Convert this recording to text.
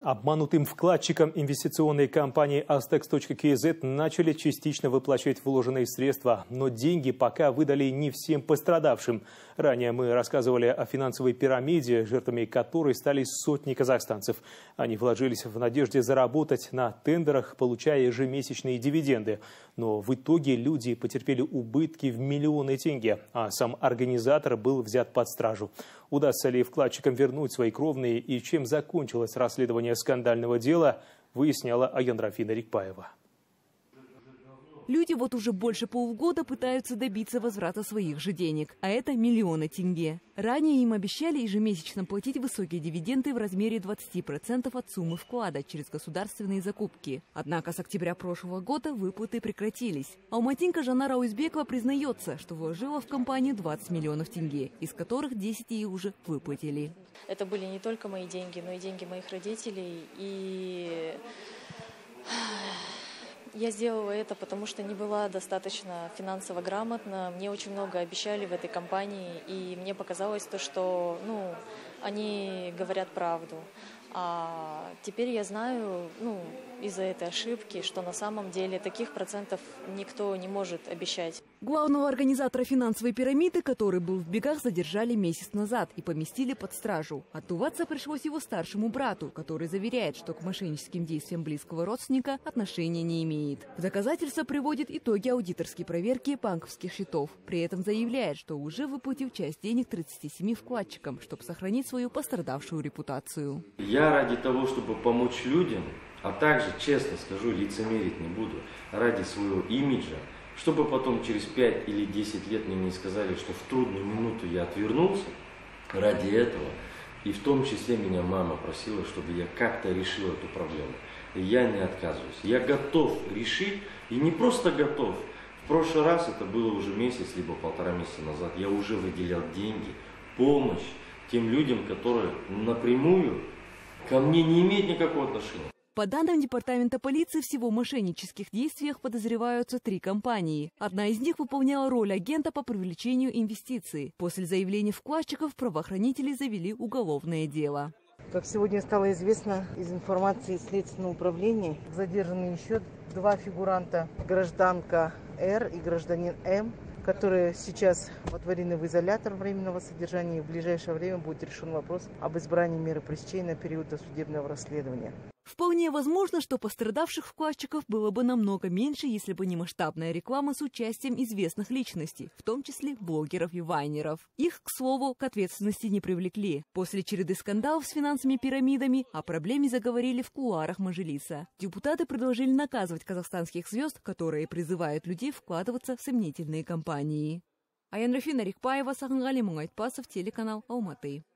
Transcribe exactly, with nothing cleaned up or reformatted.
Обманутым вкладчикам инвестиционной компании Astex точка кей зет начали частично выплачивать вложенные средства, но деньги пока выдали не всем пострадавшим. Ранее мы рассказывали о финансовой пирамиде, жертвами которой стали сотни казахстанцев. Они вложились в надежде заработать на тендерах, получая ежемесячные дивиденды. Но в итоге люди потерпели убытки в миллионы тенге, а сам организатор был взят под стражу. Удастся ли вкладчикам вернуть свои кровные и чем закончилось расследование скандального дела, выясняла Аянрафина Рикпаева. Люди вот уже больше полугода пытаются добиться возврата своих же денег, а это миллионы тенге. Ранее им обещали ежемесячно платить высокие дивиденды в размере двадцати процентов от суммы вклада через государственные закупки. Однако с октября прошлого года выплаты прекратились. Алматинка Жанара Уйзбекова признается, что вложила в компанию двадцать миллионов тенге, из которых десять ей уже выплатили. Это были не только мои деньги, но и деньги моих родителей. И я сделала это, потому что не была достаточно финансово грамотна. Мне очень много обещали в этой компании, и мне показалось то, что ну, они говорят правду. А теперь я знаю, ну, из-за этой ошибки, что на самом деле таких процентов никто не может обещать. Главного организатора финансовой пирамиды, который был в бегах, задержали месяц назад и поместили под стражу. Отдуваться пришлось его старшему брату, который заверяет, что к мошенническим действиям близкого родственника отношения не имеет. В доказательство приводит итоги аудиторской проверки банковских счетов. При этом заявляет, что уже выплатил часть денег тридцати семи вкладчикам, чтобы сохранить свою пострадавшую репутацию. Я ради того, чтобы помочь людям, а также, честно скажу, лицемерить не буду, ради своего имиджа, чтобы потом через пять или десять лет мне не сказали, что в трудную минуту я отвернулся, ради этого, и в том числе меня мама просила, чтобы я как-то решил эту проблему. И я не отказываюсь. Я готов решить, и не просто готов. В прошлый раз, это было уже месяц, либо полтора месяца назад, я уже выделял деньги, помощь тем людям, которые напрямую ко мне не имеют никакого отношения. По данным департамента полиции, всего в мошеннических действиях подозреваются три компании. Одна из них выполняла роль агента по привлечению инвестиций. После заявления вкладчиков правоохранители завели уголовное дело. Как сегодня стало известно из информации Следственного управления, задержаны еще два фигуранта, гражданка Р и гражданин М, которые сейчас отворены в изолятор временного содержания, и в ближайшее время будет решен вопрос об избрании меры пресечения на период досудебного расследования. Вполне возможно, что пострадавших вкладчиков было бы намного меньше, если бы не масштабная реклама с участием известных личностей, в том числе блогеров и вайнеров. Их, к слову, к ответственности не привлекли. После череды скандалов с финансовыми пирамидами о проблеме заговорили в кулуарах Мажилиса. Депутаты предложили наказывать казахстанских звезд, которые призывают людей вкладываться в сомнительные компании. Аянрафина Рикпаева, Сахангали Мунгайтпасов, телеканал Алматы.